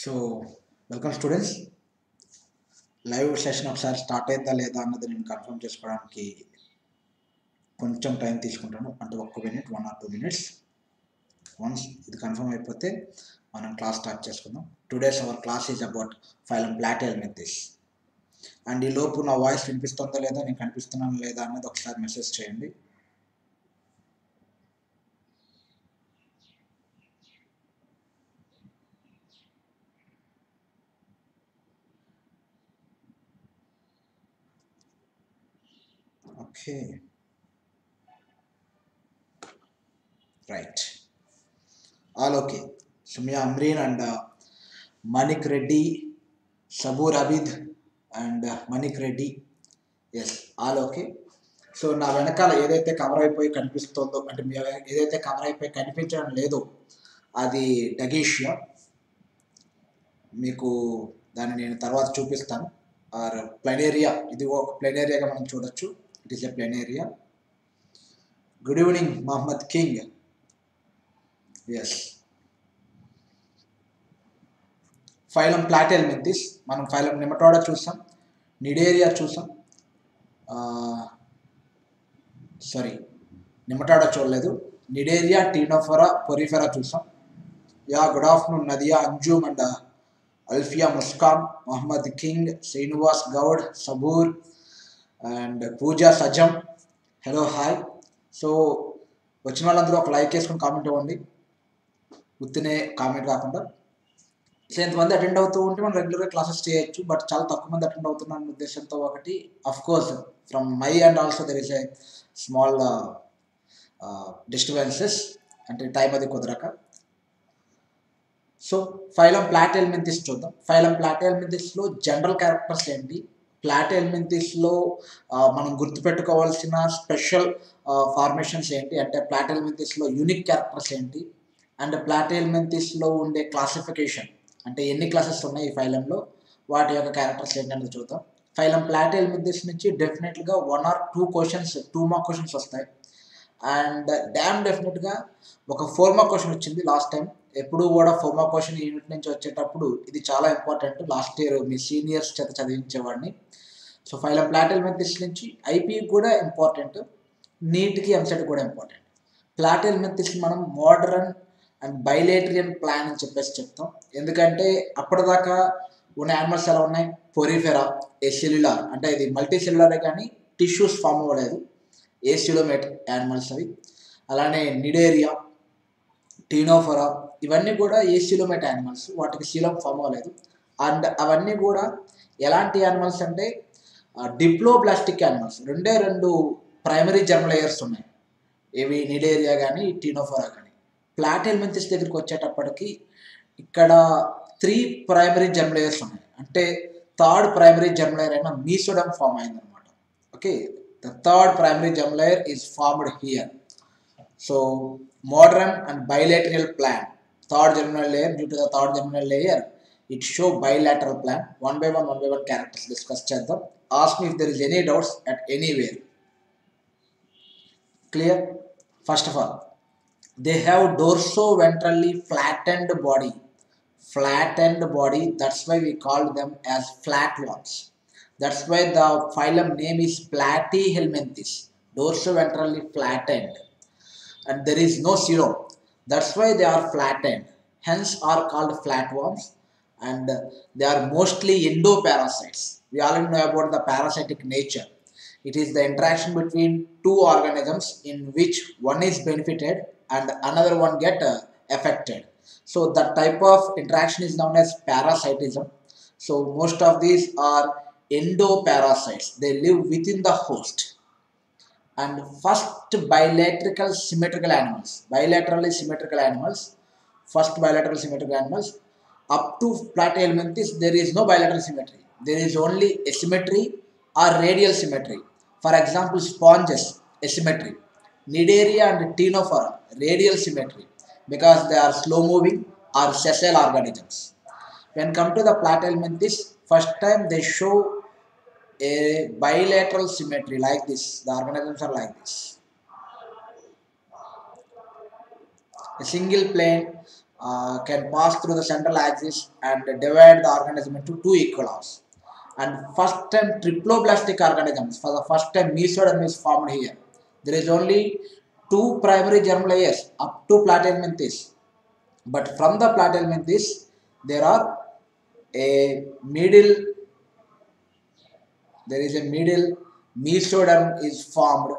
So welcome students. Live session ఒకసారి start అయిందా లేదా అన్నది నేను కన్ఫర్మ్ చేసుకోవడానికి కొంచెం టైం తీసుకుంటాను, అంటే 1 మినిట్ 1 or 2 minutes. వన్స్ ఇది కన్ఫర్మ్ అయిపోతే మనం క్లాస్ స్టార్ట్ చేసుకుందాం. Today's our class is about phylum platyhelminthes. And ఈ లోపు నా వాయిస్ వినిపిస్తుందా లేదా, నేను కనిపిస్తున్నాను లేదా అన్నది ఒకసారి మెసేజ్ చేయండి. Okay, right, all okay. Sumiya Amreen and Manik Reddy, Sabur Abid and Manik Reddy, yes, all okay. So నా వెనకాల ఏదైతే కవర్ అయిపోయి కనిపిస్తుందో, అంటే ఏదైతే కవర్ అయిపోయి కనిపించడం లేదో అది డగేషియా. మీకు దాన్ని నేను తర్వాత చూపిస్తాను. ఆర్ ప్లెనేరియా, ఇది ఒక ప్లెనేరియాగా మనం చూడొచ్చు. It is a planaria. Good evening Mohammed King. Yes, phylum platyhelminthes. మనం ఫైలం నెమటోడా చూసాం, నిడేరియా చూసాం, సారీ నెమటోడా చూడలేదు, నిడేరియా, టీనోఫోరా, పొరిఫెరా చూసాం. Yeah, good afternoon Nadiya, Anjum and Alfiya, Muskan, Mohammed King, Srinivas Goud, Sabur and Pooja Sajam. Hello, hi. So వచ్చిన వాళ్ళందరూ ఒక లైక్ వేసుకొని కామెంట్ ఇవ్వండి, ఉత్తినే కామెంట్ కాకుండా. సో ఎంతమంది అటెండ్ అవుతూ ఉంటే మనం రెగ్యులర్గా క్లాసెస్ చేయొచ్చు, బట్ చాలా తక్కువ మంది అటెండ్ అవుతున్న ఉద్దేశంతో ఒకటి, of course from my and also there is a small disturbances, అంటే టైం అది కుదరక. సో ఫైలం ప్లాటిహెల్మింథిస్ చూద్దాం. ఫైలం ప్లాటిహెల్మింథిస్లో జనరల్ క్యారెక్టర్స్ ఏంటి, ప్లాటిహెల్మింథిస్లో మనం గుర్తుపెట్టుకోవాల్సిన స్పెషల్ ఫార్మేషన్స్ ఏంటి, అంటే ప్లాటిహెల్మింథిస్లో యూనిక్ క్యారెక్టర్స్ ఏంటి, అండ్ ప్లాటిహెల్మింథిస్లో ఉండే క్లాసిఫికేషన్, అంటే ఎన్ని క్లాసెస్ ఉన్నాయి ఈ ఫైలంలో, వాటి యొక్క క్యారెక్టర్స్ ఏంటనేది చూద్దాం. ఫైలం ప్లాటిహెల్మింథిస్ నుంచి డెఫినెట్గా 1 or 2 క్వశ్చన్స్, 2 మార్క్ క్వశ్చన్స్ వస్తాయి. అండ్ డ్యామ్ డెఫినెట్గా ఒక 4 మార్క్ క్వశ్చన్ వచ్చింది లాస్ట్ టైం. ఎప్పుడు కూడా 4 మార్క్ క్వశ్చన్ యూనిట్ నుంచి వచ్చేటప్పుడు ఇది చాలా ఇంపార్టెంట్. లాస్ట్ ఇయర్ మీ సీనియర్స్ చేత చదివించేవాడిని. సో ఫైలం ప్లాటిహెల్మింథిస్ నుంచి ఐపీ కూడా ఇంపార్టెంట్, నీట్కి ఎంసెట్ కూడా ఇంపార్టెంట్. ప్లాటిహెల్మింథిస్ మనం మోడరన్ అండ్ బైలేటరియన్ ప్లాన్ అని చెప్పేసి చెప్తాం. ఎందుకంటే అప్పటిదాకా ఉన్న యానిమల్స్ ఎలా ఉన్నాయి, పొరిఫెరా, ఏ సెల్యులార్, అంటే ఇది మల్టీ సెల్యులారే కానీ టిష్యూస్ ఫామ్ అవ్వలేదు, ఏ సిలోమేట్ యానిమల్స్ అవి. అలానే నిడేరియా, టీనోఫోరా, ఇవన్నీ కూడా ఏ సిలోమేట్ యానిమల్స్, వాటికి సీలం ఫామ్ అవ్వలేదు. అండ్ అవన్నీ కూడా ఎలాంటి యానిమల్స్ అంటే diploblastic animals. 2 primary germ layers ఉన్నాయి, ఏవి నిడేరియా కానీ టీనోఫోరా కానీ. ప్లాటిహెల్మింథిస్ దగ్గరికి వచ్చేటప్పటికి ఇక్కడ 3 ప్రైమరీ జర్మ్ లేయర్స్ ఉన్నాయి, అంటే 3rd ప్రైమరీ జర్మ్ లేయర్ అయిన మీసోడమ్ ఫామ్ అయిందనమాట. Okay, the 3rd primary germ layer is formed here. So modern and bilateral plan, 3rd germinal layer, due to the 3rd germinal layer it show bilateral plan. one by one characters discuss చేద్దాం. Ask me if there is any doubts at anywhere. Clear? First of all, they have dorso-ventrally flattened body. Flattened body, that's why we call them as flatworms. That's why the phylum name is Platyhelminthes, dorso-ventrally flattened. And there is no serum, that's why they are flattened, hence are called flatworms. And they are mostly endoparasites. We already know about the parasitic nature. It is the interaction between 2 organisms in which one is benefited and another one get affected. So that type of interaction is known as parasitism. So most of these are endoparasites, they live within the host. And first bilateral symmetrical animals, bilaterally symmetrical animals, first bilateral symmetrical animals. Up to Platyhelminthes there is no bilateral symmetry, there is only asymmetry or radial symmetry. For example, sponges, asymmetry. Nidaria and Ctenophora, radial symmetry, because they are slow moving or sessile organisms. When come to the Platyhelminthes, first time they show a bilateral symmetry like this. The organisms are like this, a single plane can pass through the central axis and divide the organism into two equal halves. And first time triploblastic organisms, for the first time mesoderm is formed here. There is only two primary germ layers up to platyhelminthes, but from the platyhelminthes there are a middle, there is a middle mesoderm is formed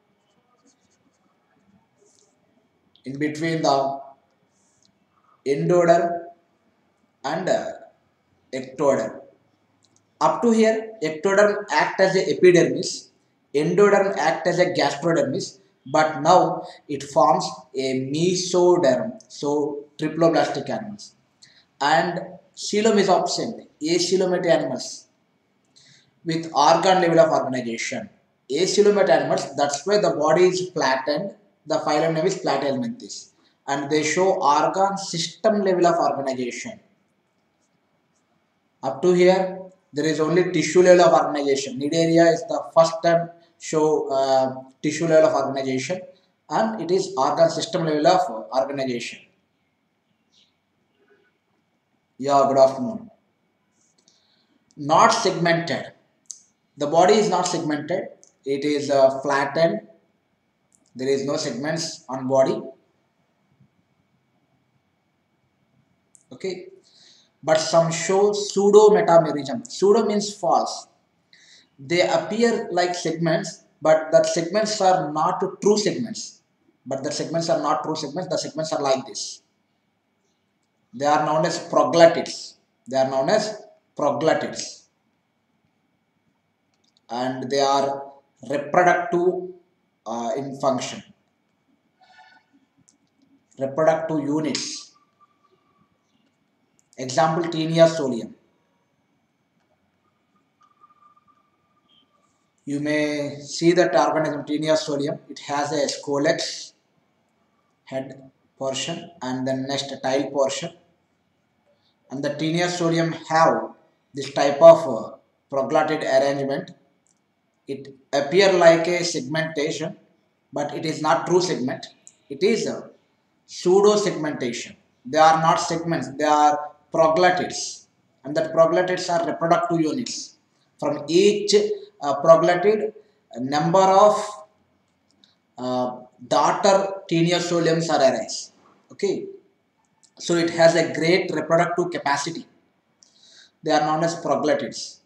in between the endoderm and ectoderm. Up to here, ectoderm act as a epidermis, endoderm act as a gastrodermis, but now it forms a mesoderm, so triploblastic animals. And coelom is absent, acoelomate animals with organ level of organization. Acoelomate animals, that's why the body is flattened, the phylum name is Platyhelminthes, and they show organ system level of organization. Up to here, there is only tissue level of organization. Cnidaria is the first time show tissue level of organization, and it is organ system level of organization. Yeah, good afternoon. Not segmented. The body is not segmented. It is flattened. There is no segments on body. Okay. But some show pseudo metamerism. Pseudo means false. They appear like segments, but the segments are not true segments. But the segments are not true segments. The segments are like this. They are known as proglottids. They are known as proglottids. And they are reproductive in function. Reproductive units. Example, Taenia solium. You may see that organism Taenia solium. It has a scolex head portion and then next tail portion. And the Taenia solium have this type of proglottid arrangement. It appear like a segmentation, but it is not true segment. It is a pseudo segmentation. They are not segments, they are proglottids, and that proglottids are reproductive units. From each proglottid, a number of daughter Taenia soliums are arise. Okay, so it has a great reproductive capacity. They are known as proglottids.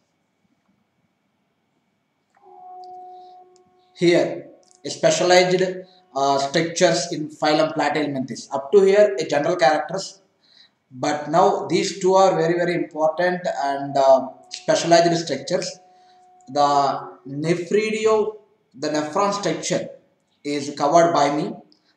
Here, a specialized structures in phylum Platyhelminthes. Up to here, a general characters, but now these two are very important and specialized structures. The nephridio, the nephron structure is covered by me.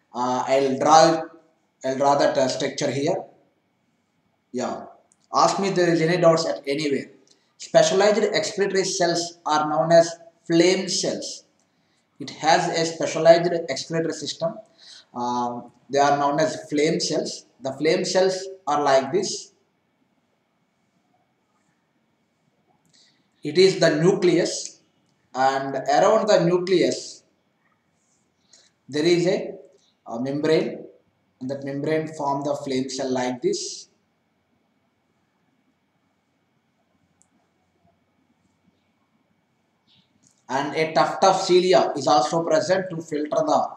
I'll draw that structure here. Yeah. Ask me if there is any doubts at anywhere. Specialized excretory cells are known as flame cells. It has a specialized excretory system. They are known as flame cells. The flame cells are like this. It is the nucleus, and around the nucleus there is a membrane, and that membrane form the flame cell like this. And a tuft of cilia is also present to filter the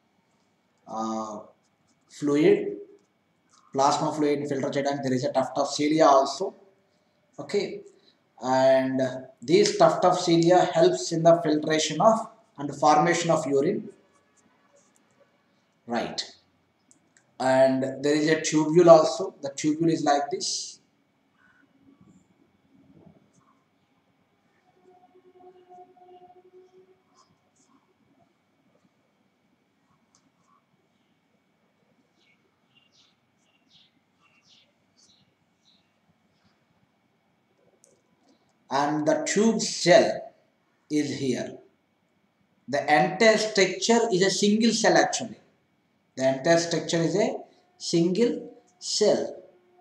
fluid, plasma fluid filter chedan. There is a tuft of cilia also. Okay, and these tuft of cilia helps in the filtration of and formation of urine. Right, and there is a tubule also. The tubule is like this. And the tube cell is here. The entire structure is a single cell actually. The entire structure is a single cell.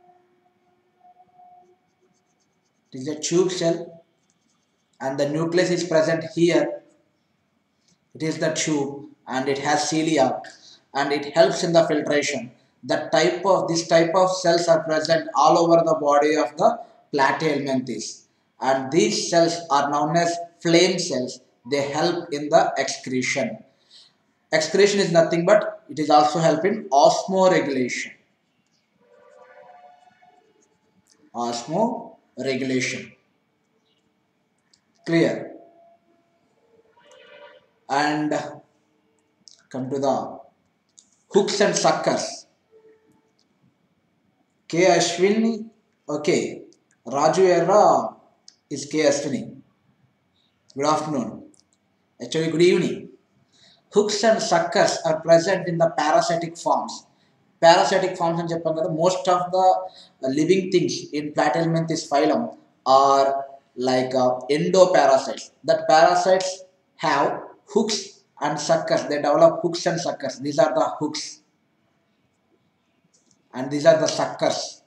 It is a tube cell and the nucleus is present here. It is the tube and it has cilia and it helps in the filtration. This type of cells are present all over the body of the platyhelminthes, and these cells are known as flame cells. They help in the excretion. Excretion is nothing but it is also help in osmoregulation. Osmoregulation. Clear. And come to the hooks and suckers. K. Ashwini. Okay. Raju Erra is K. Ashwini. Good afternoon. Actually, good evening. Hooks and suckers are present in the parasitic forms. Parasitic forms and most of the living things in Platyhelminthes phylum are like endoparasites. That parasites have hooks and suckers. They develop hooks and suckers. These are the hooks and these are the suckers.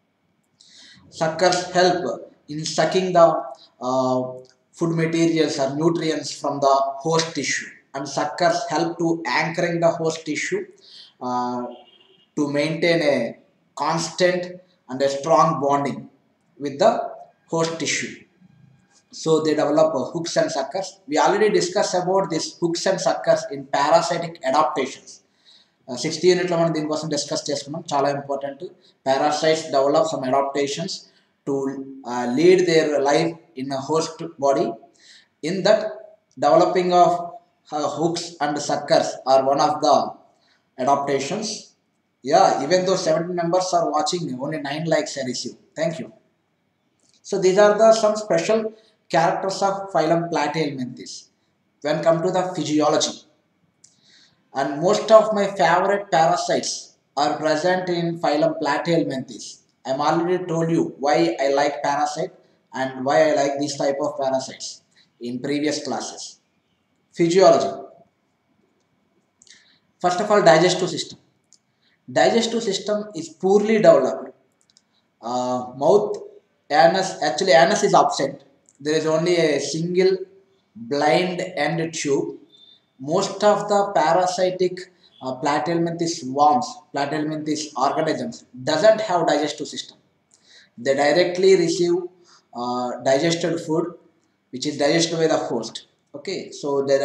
Suckers help in sucking the food materials or nutrients from the host tissue, and suckers help to anchoring the host tissue uh, to maintain a constant and a strong bonding with the host tissue. So they develop hooks and suckers. We already discussed about this hooks and suckers in parasitic adaptations. 60 యూనిట్లో మనం దీనికోసం discuss చేసుకున్నాం. చాలా important. Parasites develop some adaptations to lead their life in host body. In that developing of hooks and suckers are one of the adaptations. Yeah, even though 70 members are watching, only 9 likes I receive. Thank you. So these are the some special characters of phylum Platyhelminthes. When come to the physiology, and most of my favorite parasites are present in phylum Platyhelminthes. I am already told you why I like parasite and why I like this type of parasites in previous classes. Physiology. First of all, digestive system. Digestive system is poorly developed. Mouth, anus, actually anus is absent. There is only a single blind end tube. Most of the parasitic Platyhelminthes worms, Platyhelminthes organisms doesn't have digestive system. They directly receive digested food which is digested by the host. Okay, so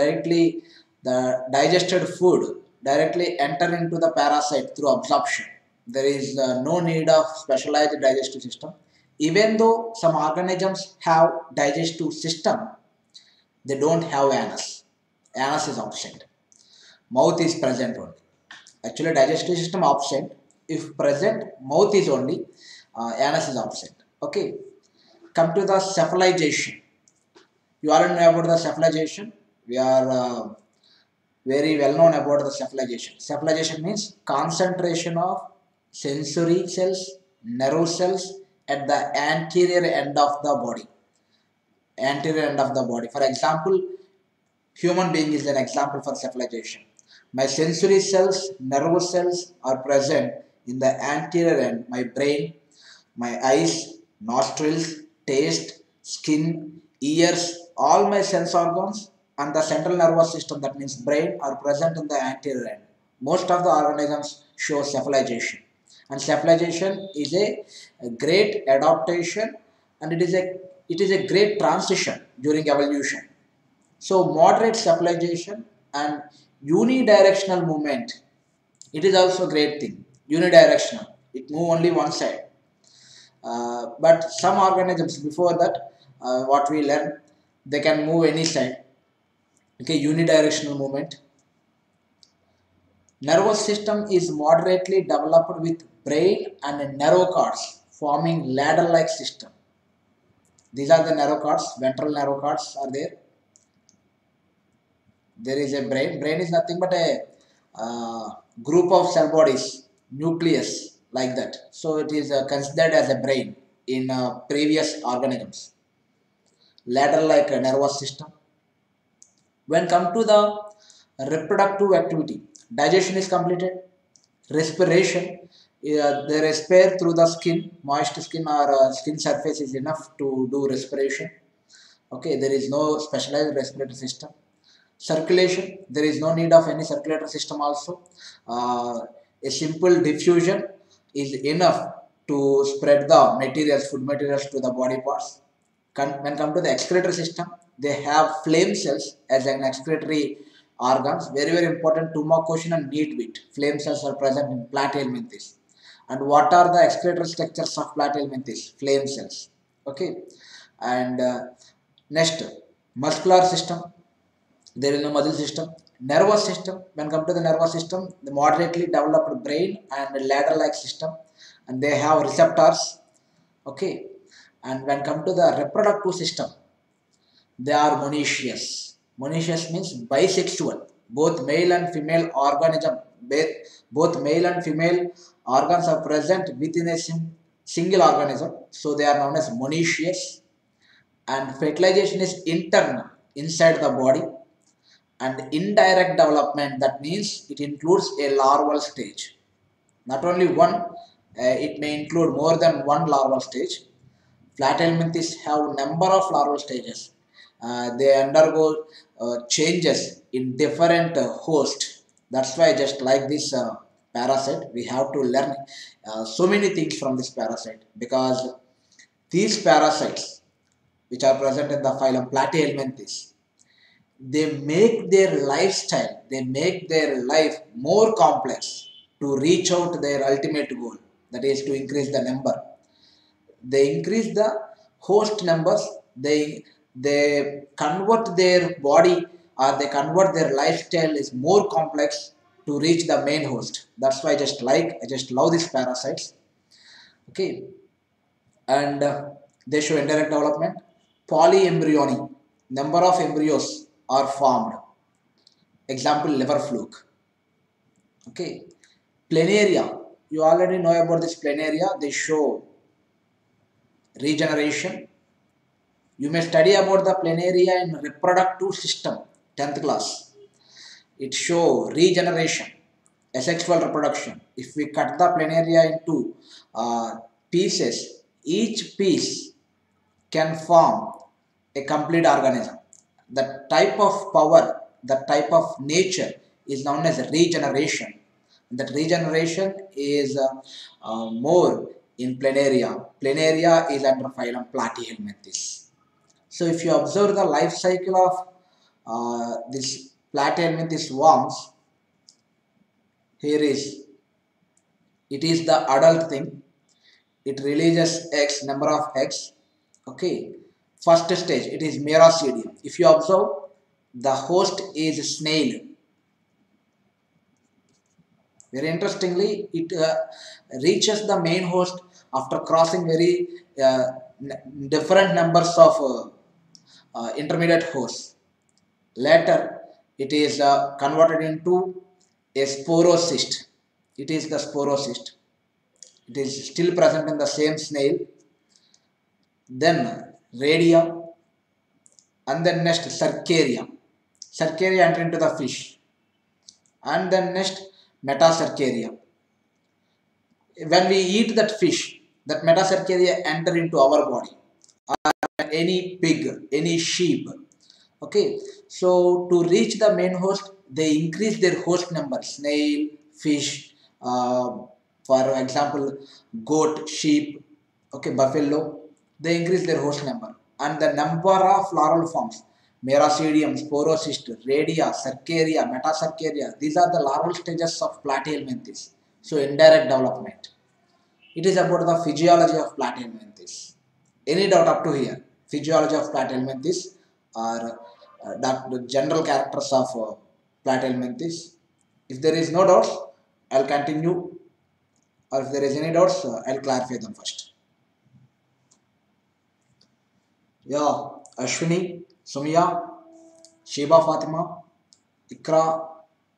the digested food directly enter into the parasite through absorption. There is no need of specialized digestive system. Even though some organisms have digestive system, they don't have anus. Anus is absent. Mouth is present only. Actually, digestive system absent. If present, mouth is only. Anus is absent. Okay. Come to the cephalization. You already know about the cephalization. We are very well known about the cephalization. Cephalization means concentration of sensory cells, nerve cells at the anterior end of the body. Anterior end of the body. For example, human being is an example for cephalization. My sensory cells, nerve cells are present in the anterior end. My brain, my eyes, nostrils, taste, skin, ears, all my sense organs and the central nervous system, that means brain, are present in the anterior end. Most of the organisms show cephalization. And cephalization is a great adaptation, and it is a great transition during evolution. So moderate cephalization and unidirectional movement, it is also a great thing. Unidirectional, it move only one side. But some organisms before that, what we learn, they can move any side. Okay, unidirectional movement. Nervous system is moderately developed with brain and nerve cords forming ladder-like system. These are the nerve cords. Ventral nerve cords are there. There is a brain. Brain is nothing but a group of cell bodies, nucleus, like that. So it is considered as a brain in previous organisms. Ladder like a nervous system. When come to the reproductive activity, digestion is completed. Respiration, they respire through the skin. Moist skin or skin surface is enough to do respiration. Okay, there is no specialized respiratory system. Circulation, there is no need of any circulatory system also. A simple diffusion is enough to spread the materials, food materials to the body parts. When come to the excretory system, they have flame cells as an excretory organs. Very, very important 2 mark question and neat bit. Flame cells are present in platyhelminthes. And what are the excretory structures of platyhelminthes? Flame cells. Okay. And next, muscular system. There is no muscle system. Nervous system. When come to the nervous system, the moderately developed brain and ladder-like system, and they have receptors. Okay. And when come to the reproductive system, they are monoecious. Monoecious means bisexual. Both male and female organism, both male and female organs are present within a single organism. So they are known as monoecious. And fertilization is internal, inside the body. And indirect development, that means it includes a larval stage. Not only one, it may include more than one larval stage. Platyhelminthes have number of larval stages. They undergo changes in different hosts. That's why just like this parasite, we have to learn so many things from this parasite, because these parasites which are present in the phylum Platyhelminthes, they make their lifestyle, they make their life more complex to reach out their ultimate goal, that is to increase the number. They increase the host numbers, they convert their body, or they convert their lifestyle is more complex to reach the main host. That's why I just love these parasites. Okay. And they show indirect development. Polyembryony, number of embryos are formed. Example, liver fluke. Okay. Planaria, you already know about this planaria. They show regeneration. You may study about the planaria in reproductive system, 10th class. It show regeneration, asexual reproduction. If we cut the planaria into pieces, each piece can form a complete organism. The type of power, the type of nature is known as regeneration. That regeneration is more in planaria. Planaria is under phylum Platyhelminthes. So if you observe the life cycle of this Platyhelminthes worms, here is, it is the adult thing. It releases eggs, number of eggs. Okay. First stage, it is Meracidium. If you observe, the host is snail. Very interestingly, it reaches the main host after crossing very different numbers of intermediate hosts. Later, it is converted into a sporocyst. It is the sporocyst. It is still present in the same snail. Then radia, and then next cercaria. Cercaria enter into the fish, and then next metacercaria. When we eat that fish, that metacercaria enter into our body. Any pig, any sheep. Okay, so to reach the main host, they increase their host number. Snail, fish, for example, goat, sheep, okay, buffalo. They increase their host number, and the number of larval forms: Meracidium, Sporocyst, Radia, Cercaria, Metacercaria. These are the larval stages of Platyhelminthes. So indirect development. It is about the physiology of Platyhelminthes. Any doubt up to here? Physiology of Platyhelminthes or the general characters of Platyhelminthes. If there is no doubts, I'll continue, or if there is any doubts, I'll clarify them first. Yeah, Ashwini, Sumya, Sheba Fatima, Ikra,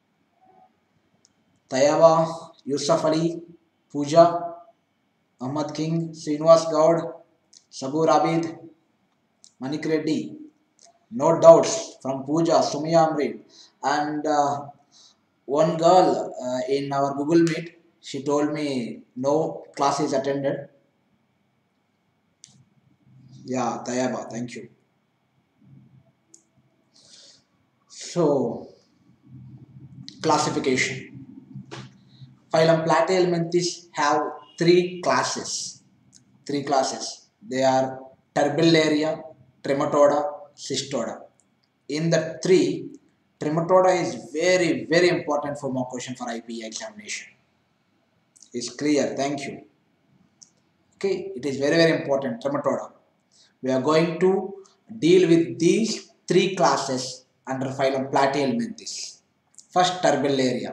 Tayaba, Yusuf Ali, Pooja, Ahmad King, Srinivas Gaud, Sabur Abid, Manik Reddy. No doubts from Pooja, Sumya Amrit, and one girl in our Google Meet, she told me no class is attended. Yeah, Tayaba, thank you. So, classification. Phylum Platyhelminthes have three classes. Three classes. They are Turbellaria, Trematoda, Cystoda. In the three, Trematoda is very important for mock question for IPE examination. It's clear. Thank you. Okay, it is very important. Trematoda. We are going to deal with these three classes under phylum Platyhelminthes. First, Turbellaria.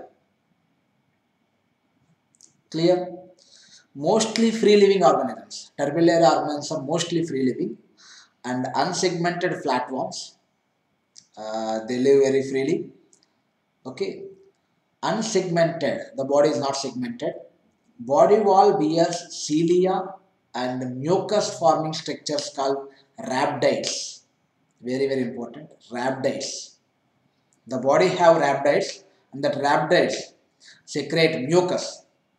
Clear? Mostly free living organisms. Turbellaria organisms are mostly free living and unsegmented flatworms. They live very freely. Okay. Unsegmented, the body is not segmented. Body wall bears cilia and mucus forming structures called rhabdites. Very important. Rhabdites. The body have rhabdites and that rhabdites secrete mucus.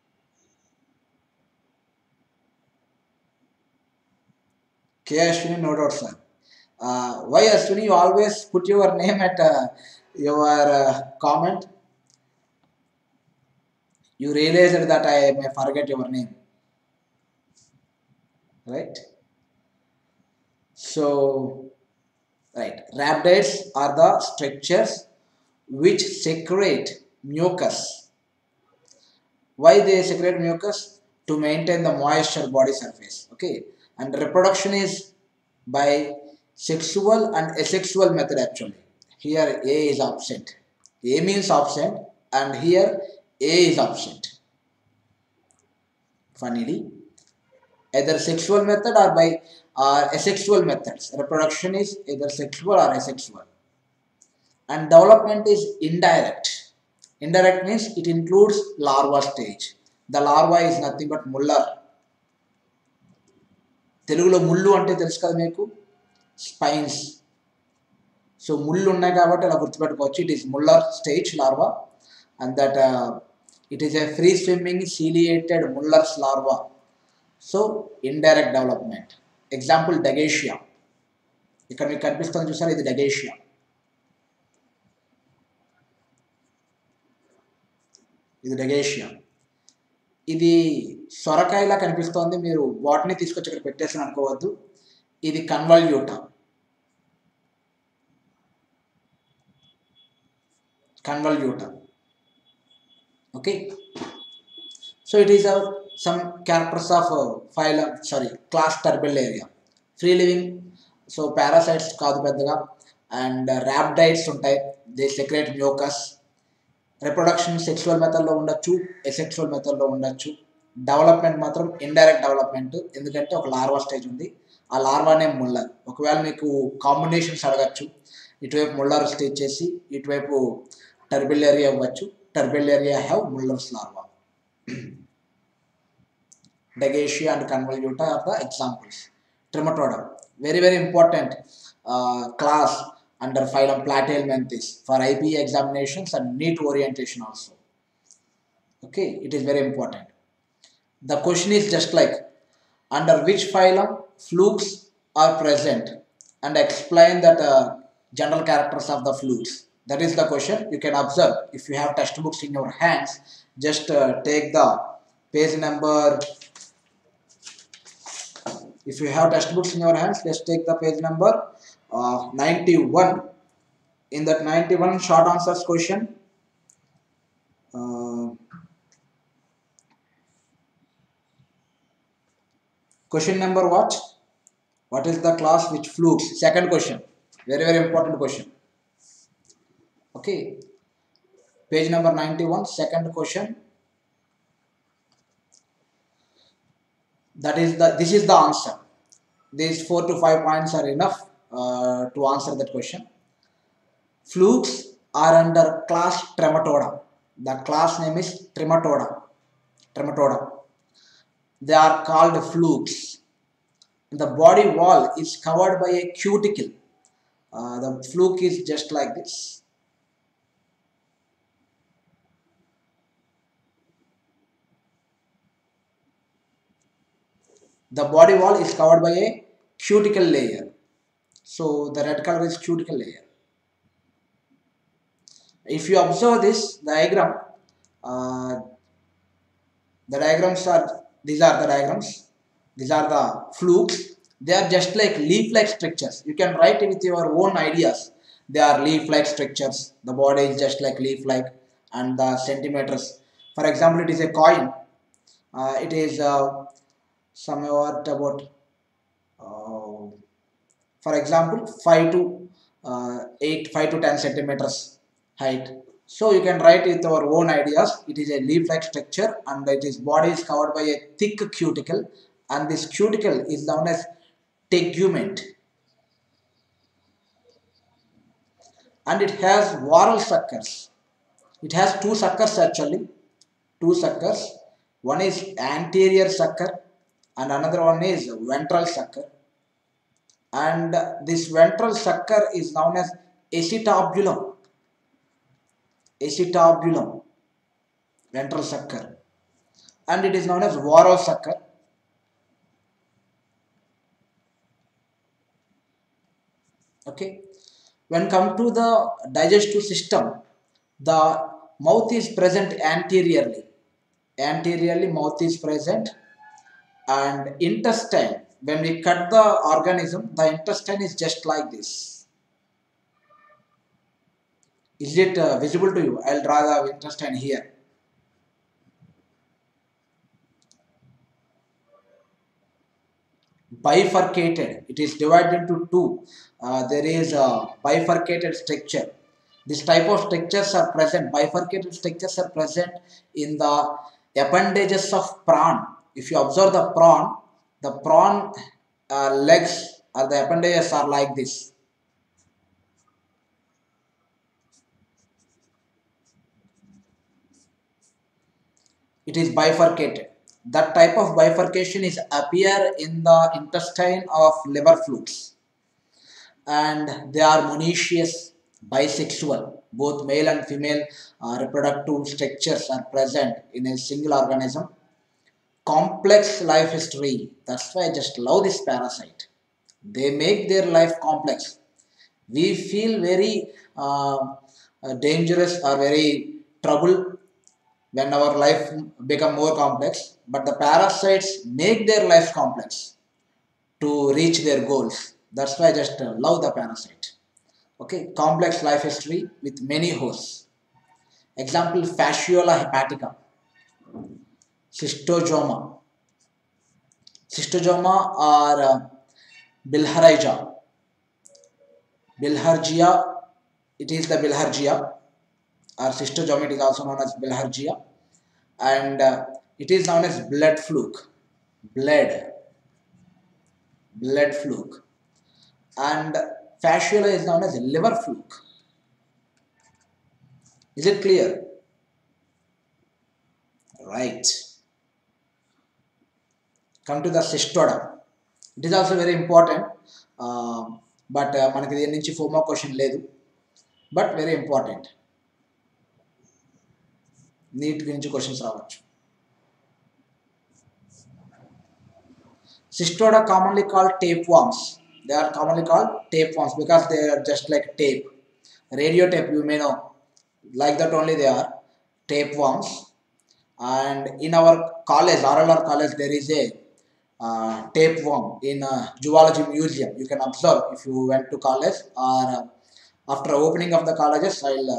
K. Ashwini, no doubt, sir. Why Ashwini, you always put your name at your comment? You realized that I may forget your name, right? So, right, rhabdites are the structures which secrete mucus. Why they secrete mucus? To maintain the moisture body surface. Okay, and reproduction is by sexual and asexual method actually. Here A is absent. A means absent and here A is absent. Funnily, either sexual method or by asexual methods. Reproduction is either sexual or asexual. And development is indirect. Indirect means it includes larva stage. The larva is nothing but muller. తెలుగులో ముళ్ళు అంటే తెలుసు కదా మీకు, spines. So ముళ్ళు ఉన్నాయి కాబట్టి అలా గుర్తుపెట్టుకోవచ్చు. It is Muller stage larva and that it is a free swimming ciliated Muller's larva. So indirect development. Example Dugesia. ఇక్కడ మీకు కనిపిస్తుంది చూసారు, ఇది డగేషియా. ఇది డగేషియా. ఇది సొరకాయలా కనిపిస్తోంది, మీరు వాటిని తీసుకొచ్చి ఇక్కడ పెట్టేసి అనుకోవద్దు. ఇది కన్వల్యూటా. Convoluta. Okay. So it is some characters of phylum, class Turbellaria. Free living, so parasites కాదు పెద్దగా, and rhabdites ఉంటాయి. They secrete mucus. Reproduction sexual method లో ఉండొచ్చు, asexual method లో ఉండొచ్చు. డెవలప్మెంట్ మాత్రం ఇండైరెక్ట్ డెవలప్మెంట్, ఎందుకంటే ఒక లార్వా స్టేజ్ ఉంది, ఆ లార్వానే ముల్లర్. ఒకవేళ మీకు కాంబినేషన్స్ అడగచ్చు, ఇటువైపు ముల్లర్ స్టేజ్ చేసి ఇటువైపు Turbellaria అవ్వచ్చు. Turbellaria have Muller's larva. Dagacia and Convoluta are the examples. Trematoda, very important class under phylum Platyhelminthes for IPE examinations and NEET orientation also. Okay, it is very important. The question is just like, under which phylum flukes are present, and explain that general characters of the flukes. That is the question. You can observe, if you have textbooks in your hands, just take the page number. If you have textbooks in your hands, just take the page number 91. In that 91 short answers question, question number what? What is the class which flukes? Second question. Very important question. Okay, page number 91, second question. This is the answer. These 4 to 5 points are enough to answer that question. Flukes are under class Trematoda. The class name is Trematoda. They are called flukes. The body wall is covered by a cuticle. The fluke is just like this. The body wall is covered by a cuticle layer. So the red color is cuticle layer. If you observe this diagram, The diagrams are, these are the diagrams. These are the flukes. They are just like leaf-like structures. You can write it with your own ideas. They are leaf-like structures. The body is just like leaf-like, and the centimeters. For example, it is a coin. It is somewhat about, uh, for example, 5 to 5 to 10 centimeters height. So you can write with our own ideas. It is a leaf-like structure, and its body is covered by a thick cuticle, and this cuticle is known as tegument, and it has whorl suckers. It has two suckers actually, two suckers. One is anterior sucker, and another one is ventral sucker. And this ventral sucker is known as acetabulum. Acetabulum, ventral sucker, and it is known as whorl sucker. Okay, when come to the digestive system, the mouth is present anteriorly. Anteriorly mouth is present, and intestine, when we cut the organism, the intestine is just like this. Is it visible to you? I'll draw the intestine here. Bifurcated, it is divided into two. There is a bifurcated structure. This type of structures are present, bifurcated structures are present in the appendages of prawn. If you observe the prawn legs or the appendages are like this. It is bifurcated. That type of bifurcation is appear in the intestine of liver flukes, and they are monoecious, bisexual. Both male and female reproductive structures are present in a single organism. Complex life history. That's why I just love this parasite. They make their life complex. We feel very dangerous or very trouble when our life become more complex, but the parasites make their life complex to reach their goals. That's why I just love the parasite. Okay, complex life history with many hosts. Example, Fasciola hepatica, cystosoma. Cystosoma or Bilharzia. Bilharzia, it is the Bilharzia, or cystosoma, it is also known as Bilharzia, and it is known as blood fluke. Blood, blood fluke. And fasciola is known as liver fluke. Is it clear? Right. Come to the cystoda. It is also very important, but మనకి దీని నుంచి 4 more question లేదు, but very important. NEET గురించి questions రావచ్చు. Cystoda commonly called tapeworms. They are commonly called tapeworms because they are just like tape. Radio tape, you may know. Like that only they are tapeworms. And in our college, RLR college, there is a tapeworm in zoology museum. You can observe if you went to college, or after opening of the colleges,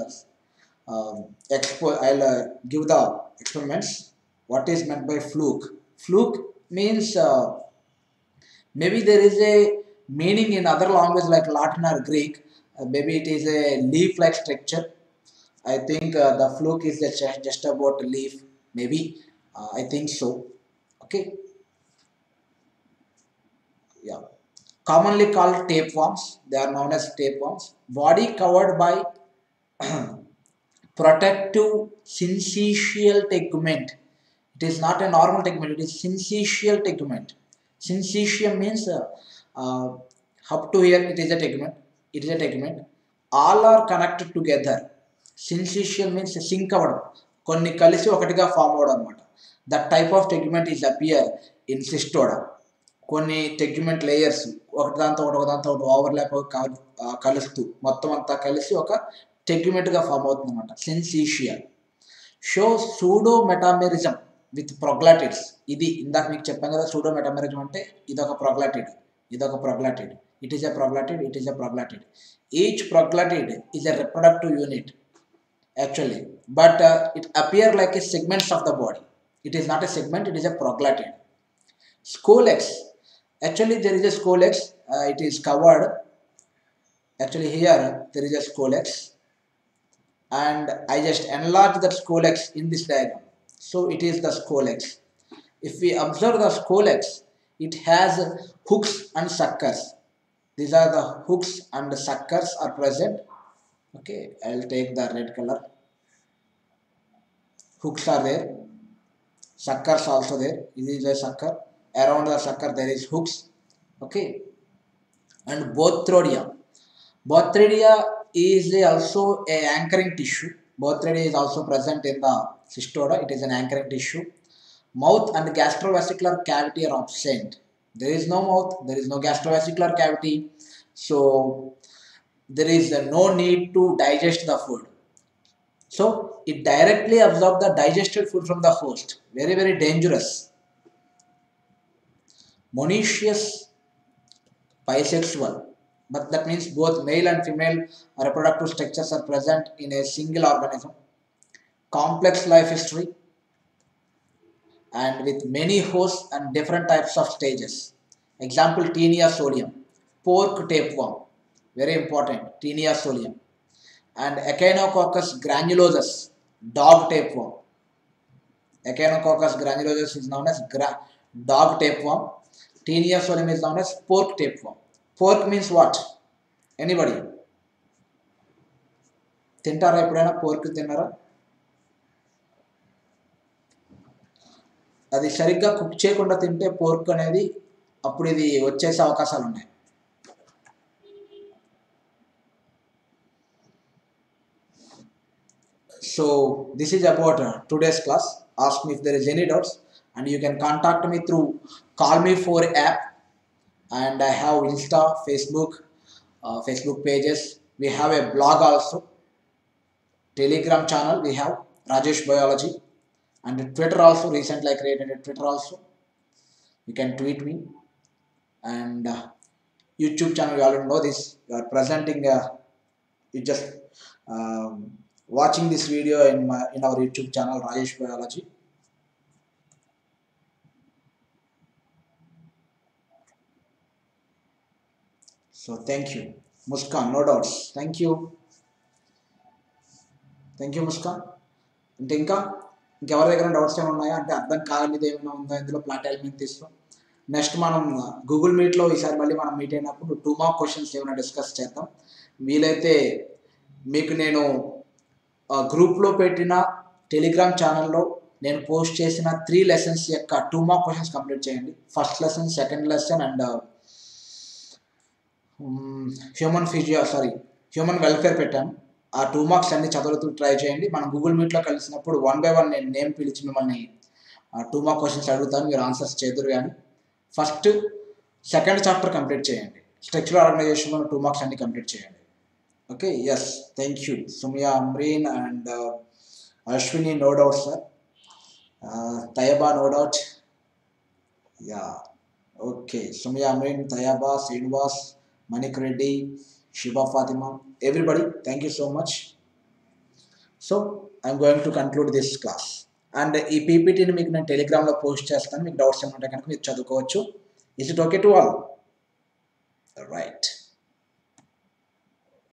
I'll give the experiments. What is meant by fluke? Fluke means maybe there is a meaning in other language like Latin or Greek. Maybe it is a leaf-like structure. I think the fluke is just about a leaf. Maybe I think so. Okay. Yeah. Commonly called tapeworms. They are known as tapeworms. Body covered by protective syncytial tegument. It is not a normal tegument. It is syncytial tegument. Syncytium means up to here it is a tegument. It is a tegument. All are connected together. Syncytial means sync avadam. కొన్ని కలిసి ఒకటిగా form అవడం అన్నమాట. That type of tegument is appear in cestoda. కొన్ని tegument layers ఒకదాంతో ఒకటి overlap కలుస్తూ మొత్తం అంతా కలిసి ఒక టెగ్యుమెంట్గా ఫామ్ అవుతుంది అనమాట. సెన్సీషియల్. Show pseudo metamerism. With proglottids. ఇది ఇందాక మీకు చెప్పాను కదా సూడో మెటామెరిజం అంటే ఇదొక ప్రొగ్లాటిడ్, ఇదొక proglottid, it is a proglottid, it is a proglottid. Each proglottid is a reproductive unit actually, but it appear like a segments of the body. It is not a segment, it is a proglatid. Scolex, actually there is a scolex, it is covered, actually here there is a scolex, and I just enlarge that scolex in this diagram, so it is the scolex. If we observe the scolex, it has hooks and suckers. These are the hooks and the suckers are present. Okay, I will take the red color. Hooks are there, suckers also there. This is a sucker, around the sucker there is hooks. Okay, and Bothrodia. Bothrodia is also a anchoring tissue. Bothrodia is also present in the cystoda. It is an anchoring tissue. Mouth and gastrovesicular cavity are absent. There is no mouth, there is no gastrovesicular cavity, so there is no need to digest the food. So it directly absorbs the digested food from the host. Very, very dangerous. Monoecious, bisexual, but that means both male and female reproductive structures are present in a single organism. Complex life history and with many hosts and different types of stages. Example, Taenia solium, pork tapeworm, very important, Taenia solium. And Echinococcus granulosus, dog tapeworm. Echinococcus granulosus is known as dog tapeworm. Taenia solium is known as pork tapeworm. Pork means what? Anybody? తింటారా ఎప్పుడైనా pork తిన్నారా? అది సరిగ్గా cook చేయకుండా తింటే pork అనేది అప్పుడు ఇది వచ్చేసే అవకాశాలు ఉన్నాయి. So this is about today's class. Ask me if there is any doubts, and you can contact me through Call Me 4 app, and I have Insta, Facebook pages. We have a blog also, Telegram channel we have, Rajesh Biology, and Twitter also. Recently I created a Twitter also. You can tweet me, and YouTube channel, you already know this. You are presenting, you just watching this video in our YouTube channel, Rajesh Biology. So thank you, Muskan. No doubts. Thank you. Thank you Muskan. అంటే ఇంకెవరి దగ్గర doubts ఏమైనా ఉన్నాయా, అంటే అర్థం కానిది ఏమైనా ఉందా ఇందులో ప్లాట్ ఎలిమెంట్స్లో? నెక్స్ట్ మనం గూగుల్ మీట్లో ఈసారి మళ్ళీ మనం మీట్ అయినప్పుడు 2 మార్క్ క్వశ్చన్స్ ఏమైనా డిస్కస్ చేద్దాం. వీలైతే మీకు నేను గ్రూప్లో పెట్టిన టెలిగ్రామ్ ఛానల్లో నేను పోస్ట్ చేసిన 3 లెసన్స్ యొక్క 2 మార్క్ క్వశ్చన్స్ కంప్లీట్ చేయండి. First lesson, second lesson and human welfare పెట్టాను. ఆ 2 మార్క్స్ అన్ని చదువుతూ ట్రై చేయండి. మనం గూగుల్ మీట్లో కలిసినప్పుడు 1 by 1 నేను నేమ్ పిలిచి మిమ్మల్ని 2 మార్క్ క్వశ్చన్స్ అడుగుతాను, మీరు ఆన్సర్స్ చేదురు. కానీ ఫస్ట్ సెకండ్ చాప్టర్ కంప్లీట్ చేయండి. స్ట్రక్చరల్ ఆర్గనైజేషన్లో 2 మార్క్స్ అన్ని కంప్లీట్ చేయండి. Okay, yes, thank you. Sumiya, Amreen and Ashwini, no doubt sir. Tayaba, no doubt. Yeah, okay. Sumiya, Amreen, Tayaba, Srinivas, Manik Reddy, Shiba, Fatima, everybody, thank you so much. So I'm going to conclude this class, and ఈ పీపీటీని మీకు నేను టెలిగ్రామ్లో post చేస్తాను. మీకు doubts ఏమంటే కనుక మీరు చదువుకోవచ్చు. Is it okay to all? Right.